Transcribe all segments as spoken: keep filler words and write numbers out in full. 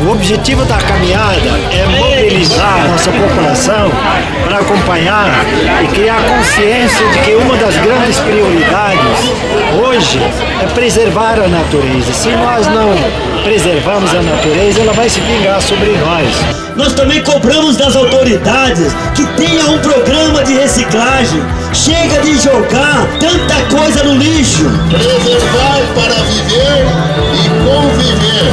O objetivo da caminhada é mobilizar a nossa população para acompanhar e criar consciência de que uma das grandes prioridades hoje é preservar a natureza. Se nós não preservarmos a natureza, ela vai se vingar sobre nós. Nós também cobramos das autoridades que tenha um programa de reciclagem. Chega de jogar tanta coisa no lixo. Preservar para viver e conviver.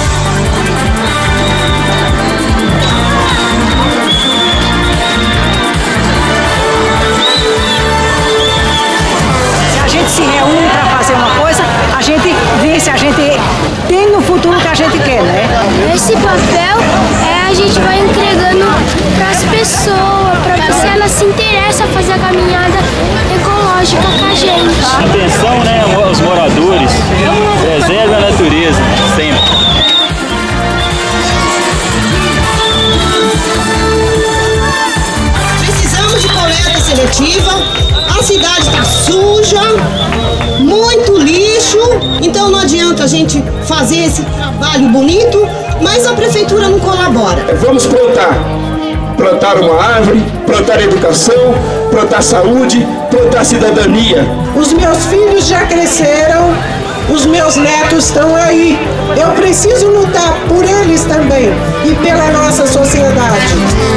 Se a gente se reúne para fazer uma coisa, a gente vê se a gente tem no futuro que a gente quer, né? Esse papel é a gente vai entregando para as pessoas, para ver se elas se interessam a fazer a caminhada ecológica com a gente. Atenção, né, aos moradores, preserve a natureza, sempre. Precisamos de coleta seletiva, a cidade está suja, muito lixo, então não adianta a gente fazer esse trabalho bonito, mas a prefeitura não colabora. Vamos plantar, plantar uma árvore, plantar educação, plantar saúde, plantar cidadania. Os meus filhos já cresceram, os meus netos estão aí, eu preciso lutar por eles também e pela nossa sociedade.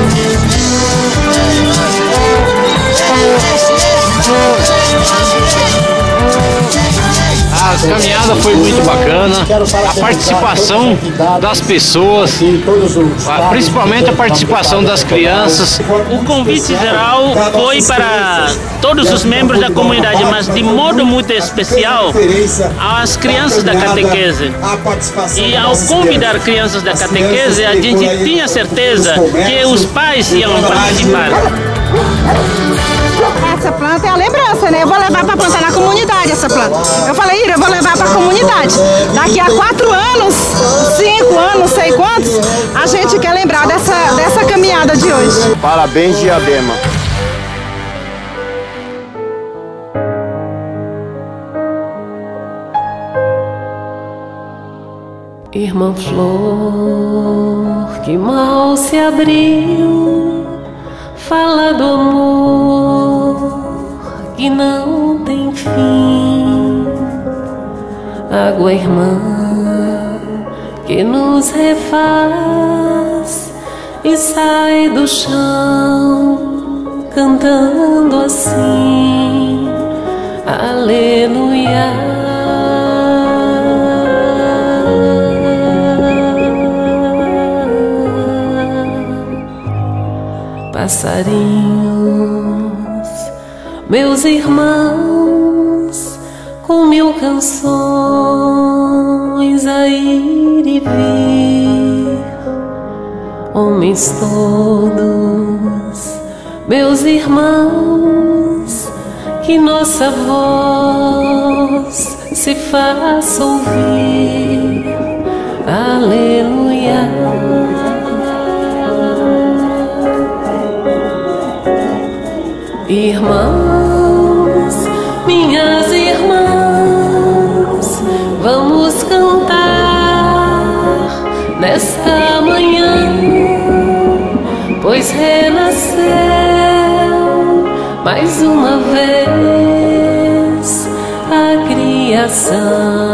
A caminhada foi muito bacana, a participação das pessoas, principalmente a participação das crianças. O convite geral foi para todos os membros da comunidade, mas de modo muito especial às crianças da catequese. E ao convidar crianças da catequese, a gente tinha certeza que os pais iam participar. Essa planta é a lembrança, né? Eu vou levar para plantar na comunidade essa planta. Eu falei, Ira, eu vou levar para a comunidade. Daqui a quatro anos, cinco anos, sei quantos, a gente quer lembrar dessa, dessa caminhada de hoje. Parabéns, Diadema. Irmã flor que mal se abriu, fala do amor que não tem fim. Água irmã que nos refaz e sai do chão cantando assim, aleluia. Passarinhos, meus irmãos, com mil canções a ir e vir. Homens todos, meus irmãos, que nossa voz se faça ouvir. Aleluia. Irmãos, minhas irmãs, vamos cantar nesta manhã, pois renasceu mais uma vez a criação.